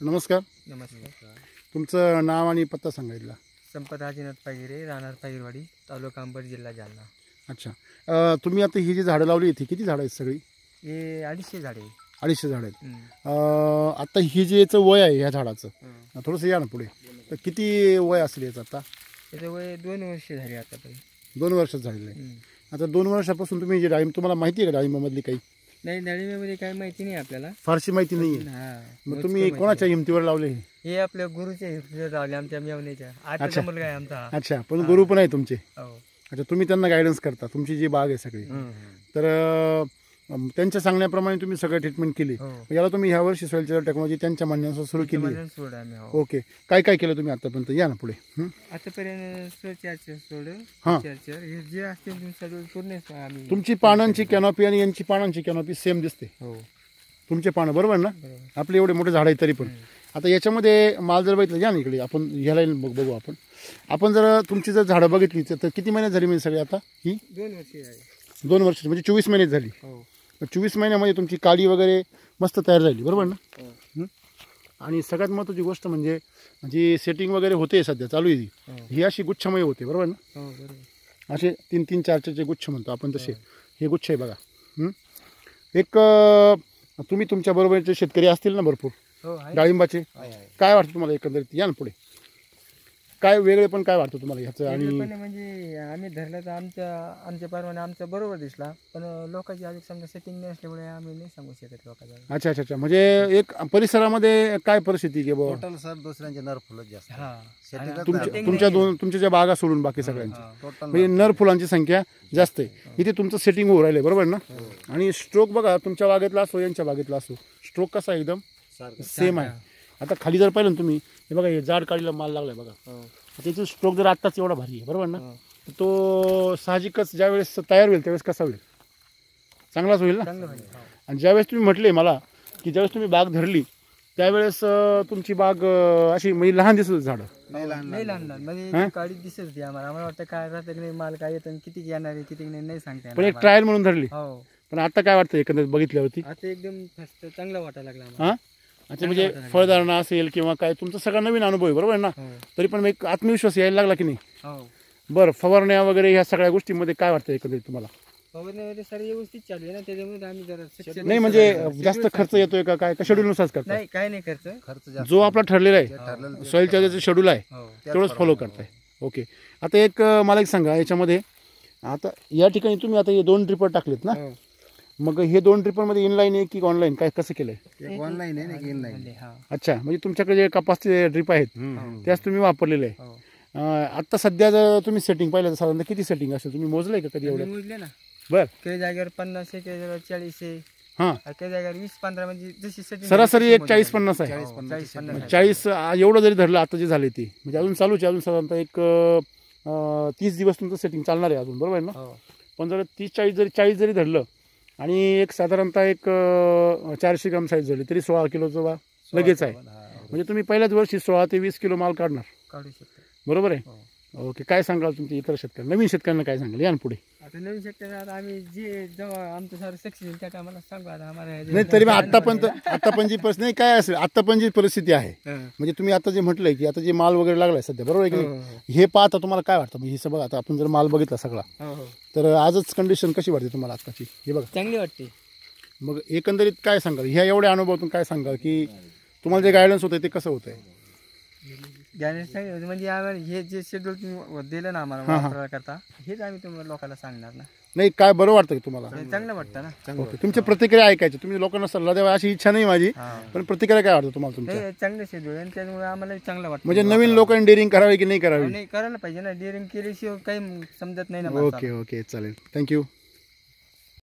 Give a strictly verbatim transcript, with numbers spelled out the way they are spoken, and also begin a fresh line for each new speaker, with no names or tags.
नमस्कार.
नमस्कार.
तुमचं नाव आणि पत्ता सांगायला.
संपत राजेनाथ पागिरे, राहणार पागिरवाडी, तालुका अंबड, जिल्हा जालना.
अच्छा, अ, तुम्ही आता ही जी झाडं लावली ती किती झाडं आहेत सगळी?
हे अडीचशे झाडे.
अडीचशे झाडं आहेत.
हम्म.
अ, आता ही जे याचं वय आहे ह्या झाडाचं,
हं.
थोडंसं या ना पुढे. तर किती वय असेल याचं आता?
त्याचं वय दोन वर्ष झाली आतापर्यंत.
दोन वर्षात झालेलं आहे.
हम्म.
आता दोन वर्षापासून तुम्ही जे डाळिंब, तुम्हाला माहिती आहे का डाळिंबामधली काही?
नाही, डाळिंबामध्ये काही माहिती नाही आपल्याला.
फारशी माहिती नाही आहे.
हा.
मग
मोजकं
तुम्ही
माहिती
कोणाच्या हिमतीवर लावले हे?
आहे. हे आपल्या गुरुच्या हिमतीवर लावले, आमच्या मेवण्याच्या. आताचा मुलगा आहे आमचा हा.
अच्छा, पण गुरु पण आहे तुमचे?
हो.
अच्छा, तुम्ही त्यांना गायडन्स करता. तुमची जी बाग आहे सगळी, तर अ, त्यांच्या सांगण्याप्रमाणे तुम्ही सगळं ट्रीटमेंट केली.
हो.
याला तुम्ही ह्या वर्षी सॉइल टेक्नॉलॉजी त्यांच्या म्हणण्यानुसार सुरू केली आहे.
म्हणून सोड आम्ही. हो.
ओके, काय काय केलं तुम्ही आतापर्यंत? या ना पुढे. हं?
आतापर्यंत सोचारचं सोड,
हा.
चार्चर, हे जे असतील तुम्ही सगळं पूर्ण आम्ही.
तुमची पानांची कॅनॉपी आणि यांची पानांची कॅनॉपी सेम दिसते.
हो,
तुमचे पानं बरोबर ना?
बरोबर.
आपले एवढे मोठे झाड आहे तरी पण. आता याच्यामध्ये माल जर बघितलं, या ना इकडे, आपण ह्याला बघ बघू आपण आपण जर तुमची जर झाडं बघितली तर किती महिन्यात झाली म्हणजे सगळी आता ही?
दोन वर्ष आहे.
दोन वर्ष म्हणजे चोवीस महिन्यात झाली.
हो.
चोवीस महिन्यामध्ये तुमची काडी वगैरे मस्त तयार झाली, बरोबर ना?
हो.
हं? आणि सगळ्यात महत्त्वाची गोष्ट म्हणजे जी सेटिंग वगैरे होते सध्या चालू आहे ती,
हो.
ही अशी गुच्छमय होते, बरोबर ना?
हो, बरोबर.
असे तीन तीन चार चारचे गुच्छ म्हणतो आपण, तसे हे गुच्छ आहे बघा. हं? एक अ, तुम्ही तुमच्या बरोबरचे शेतकरी असतील ना भरपूर
हो, आहे.
डाळिंबाचे,
आहे, आहे.
काय वाटतं तुम्हाला एकंदरीत? या ना पुढे. काय वेगळे पण काय वाटतं तुम्हाला ह्याचं? आणि
वेगळेपण म्हणजे आम्ही धरलं तर आमच्या आमच्या परवाने आमचा बरोबर दिसला, पण लोकांची अजून समजा सेटिंग नाही असल्यामुळे आम्ही नाही सांगू शकत लोकांना.
अच्छा अच्छा अच्छा, म्हणजे एक परिसरामध्ये काय परिस्थिती आहे की बुवा,
टोटल सर दुसऱ्यांचे नर फुलच जास्त.
हा.
शेतीतच
आणि
तुमच्या
setting
तुमच्या
नाही.
दोन तुमच्या ज्या बागा सोडून बाकी सगळ्यांची
हा.
टोटल
म्हणजे नर फुलांची संख्या जास्त आहे. इथे तुमचं सेटिंग होऊ राहिलं, बरोबर ना? आणि स्ट्रोक बघा, तुमच्या बागेतला असो यांच्या बागेतला असो, स्ट्रोक कसा एकदम सेम आहे. आता खाली जर पाहिलं ना तुम्ही, हे बघा, हे जाड काढीला माल लागलाय बघा.
हो.
त्याचा स्ट्रोक जर आत्ताच एवढा भारी आहे, बरोबर ना?
हो.
तर तो साहजिकच ज्यावेळेस तयार होईल त्यावेळेस कसा होईल? चांगलाच होईल ना?
चांगलं पाहिजे. हो.
आणि ज्यावेळेस तुम्ही म्हटले मला की ज्यावेळेस तुम्ही बाग धरली त्यावेळेस अं, तुमची बाग अं, अशी म्हणजे लहान दिसत होती झाडं.
नाही लहान
नाही लहान लहान म्हणजे काळी दिसत होती आम्हाला. आम्हाला वाटतं काय राहतं नाही, माल काय येतं, किती येणार आहे किती नाही नाही सांगता
पण
येणार
एक ट्रायल म्हणून धरली.
आम्हाला. हो.
पण आता काय वाटतं एकंदरीत बघितल्यावरती?
आता एकदम फस्त चांगलं वाटायला लागलं आम्हाला.
हां, अच्छा, म्हणजे फळधारणा असेल किंवा काय, तुमचा सगळा नवीन अनुभव आहे, बरोबर ना?
हो.
तरी पण एक आत्मविश्वास यायला लागला की नाही?
हो.
बरं, फवारण्या वगैरे ह्या सगळ्या गोष्टीमध्ये काय वाटतं एकंदरीत तुम्हाला?
फवारण्यामध्ये सारी व्यवस्थित चालू आहे ना, त्याच्यामुळे आम्ही जरा success-
नाही म्हणजे जास्त खर्च येतोय का काय, का शेड्यूलनुसारच करताय?
नाही, काय नाही खर्च.
खर्च जास्त.
जो आपला ठरलेला आहे
ठरलेलं
सॉइल चार्जरचं शेड्यूल आहे
हो.
तेवढंच फॉलो करताय. ओके, आता एक अं, मला एक सांगा, याच्यामध्ये आता या ठिकाणी तुम्ही आता हे दोन ड्रिपर टाकलेत ना,
हो.
मग हे दोन ड्रिपरमध्ये इनलाईन आहे की ऑनलाईन, काय कसं केलंय?
एक ऑनलाईन आहे ना, एक इनलाईन.
म्हणजे हा.
अच्छा, म्हणजे तुमच्याकडे जे कपासचे ड्रिप आहेत त्याच तुम्ही वापरलेले आहे.
हो.
अं, आता सध्या जर तुम्ही सेटिंग पाहिलं तर साधारणतः किती सेटिंग असेल? तुम्ही मोजलंय का कधी
आम्ही
एवढं?
मोजले ना,
बरं,
काही जागेवर पन्नास आहे, काही जागेवर चाळीस आहे,
हां,
काही जागेवर वीस पंधरा, म्हणजे जशी setting
सरासरी
झाली
एक
तशी
चाळीस
मोजली.
पन्नास आहे.
हो, चाळीस पन्नास आहे.
चाळीस आ, एवढं जरी धरलं आता जे झाले ते, म्हणजे अजून चालूच आहे. अजून साधारणतः एक अं, तीस दिवस तुमचं सेटिंग चालणार आहे अजून, बरोबर आहे ना?
हो.
पण जर तीस चाळीस जरी चाळीस जरी धरलं आणि एक साधारणतः एक अं, चारशे ग्राम साईज झाली तरी सोळा किलोचं बा लगेच आहे. म्हणजे तुम्ही पहिल्याच वर्षी सोळा ते वीस किलो माल काढणार,
काढू शकतो.
बरोबर आहे?
हो.
ओके, काय सांगाल तुमच्या इतर शेतकऱ्यांना, नवीन शेतकऱ्यांना काय सांगाल या ना पुढे?
आता नवीन शेतकऱ्यांना आता आम्ही जे जेव्हा आमचं सारं सक्सेस होईल त्या टायमाला सांगू. आता आम्हाला
नाही तरी पण आता पण आता पण जी परिस्थिती नाही काय असेल, आता पण जी परिस्थिती आहे,
हं.
म्हणजे तुम्ही आता जे म्हटलंय की आता जे माल वगैरे लागलाय सध्या, बरोबर आहे की
हो,
नाही?
हो,
हे पाहता तुम्हाला काय वाटतं? म्हणजे हे सगळं आता आपण जर माल बघितला सगळा,
हो, हो.
तर आजच कंडिशन कशी वाटते तुम्हाला आत्ताची? हे बघा,
चांगली वाटते.
मग एकंदरीत काय सांगाल ह्या एवढ्या अनुभवातून? काय सांगाल की तुम्हाला जे गायडन्स होतं ते कसं होतंय?
गायडन्स चांगली होती म्हणजे आम्हाला हे जे शेड्यूल तुम्ही दिलं ना आम्हाला
हां, हां.
वापरायला करता, हेच आम्ही तुम्हाला लोकांना सांगणार ना.
नाही, काय बरं वाटतं का तुम्हाला?
हे चांगलं वाटतं ना.
ओके, तुमच्या प्रतिक्रिया ऐकायच्या, तुम्ही लोकांना सल्ला द्यावा अशी इच्छा नाही माझी,
हा.
पण प्रतिक्रिया काय वाटतं तुम्हाला तुमच्या?
हे चांगलं शेड्यूल आहे, त्यामुळे आम्हाला चांगलं वाटतं.
म्हणजे नवीन लोकांनी डेअरिंग करावी की नाही करावी?
नाही, करायला पाहिजे ना. डेअरिंग केल्याशिवाय काही समजत नाही ना
ओके
माणसाला.
ओके, चालेल, थँक्यू.